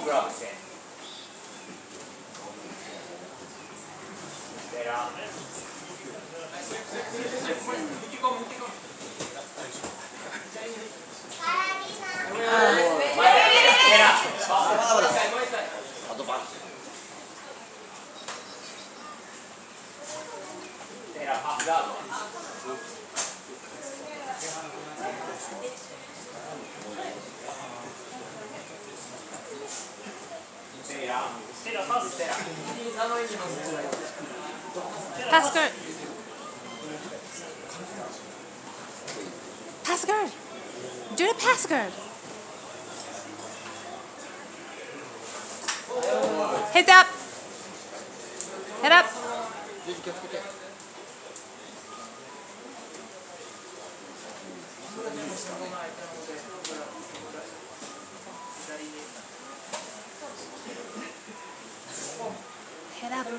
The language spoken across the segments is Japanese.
グラブして。テラ。パスガード。 Pass guard. Pass guard. Do the pass guard. Head up. Head up. Head up.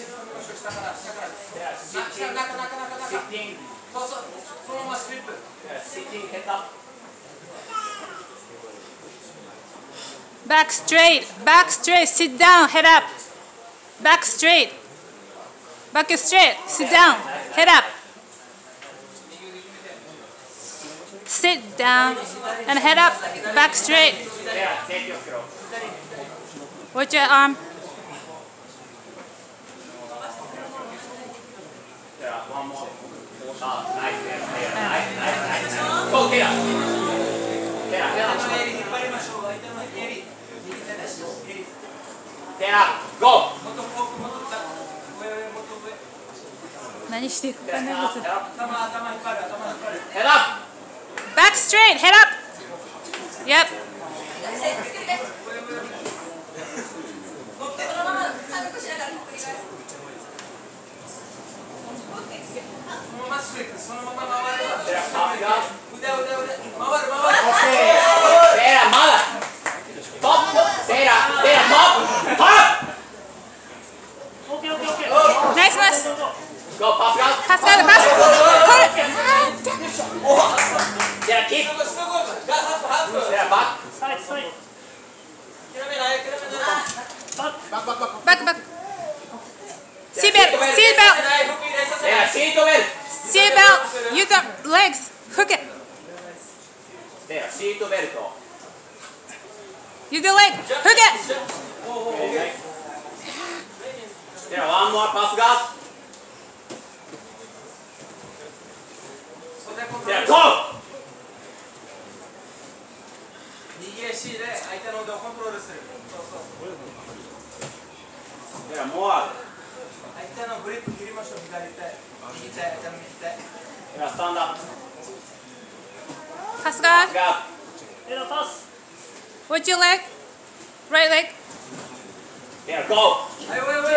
Back straight. Back straight. Sit down. Head up. Back straight. Back straight. Sit down. Head up. Sit down and head up. Back straight. Watch your arm. Go! 何していくかね。Head up! Back straight. Head up. Yep. Nice, nice. Go, pass guard. Pass guard, pass. Yeah, keep. Yeah, back. Back, back. Seatbelt, seatbelt. Yeah, seat belt. Seatbelt. Use the legs. Hook it. Yeah, seat belt. Use the leg. Hook it. Yeah, one more pass guard. Yeah, go! 右足で相手の腕をコントロールする。 Yeah, more. 相手のグリップ切りましょう。左手、右手、相手の右手。 Yeah, stand up. Pass guard. Guard. Watch your leg. Right leg. Yeah, go. はい、おいおい。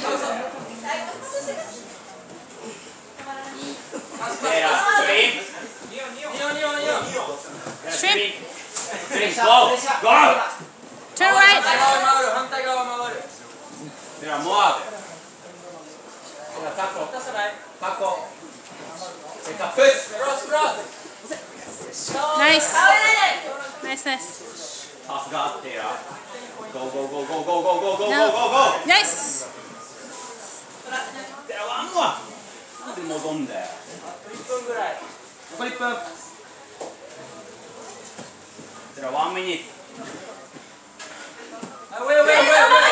Yeah, three. Shrimp. Three, go. Go! Turn right. 反対側回る。 Yeah, more. Yeah, tackle. Tackle. Take a push. Nice. Nice, nice. Pass guard there. Go, go, go, go, go, go, go, go, No. go, go, go. Nice. There, one more. なんで戻んだよ。 1分ぐらい。 残り1分。There, 1 minute. はい、おいおいおいおい。 There.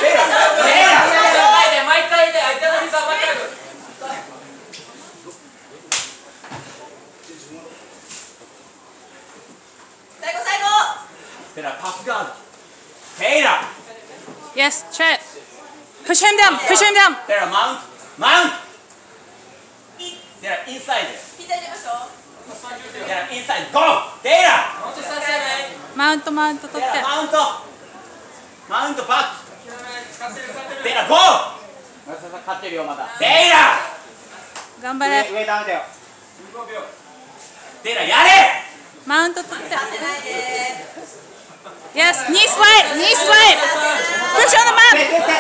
毎回で相手の膝またぐ。最後最後。 There, pass guard. Taylor. Yes, try it. Push him down. Push him down. There, mount. Mount. There, inside. 引いてあげましょう。 There, inside. Go. Taylor. もうちょっとさせない。 マウント取って。 There, mount. Mount back. 使ってる。 Taylor, go. 勝ってるよまだ。Taylor. 頑張れ。 上ダメだよ。 15秒。 Taylor, やれ。 マウント取って。 させないで。 Yes, knee slide. Knee slide. Push on the mat.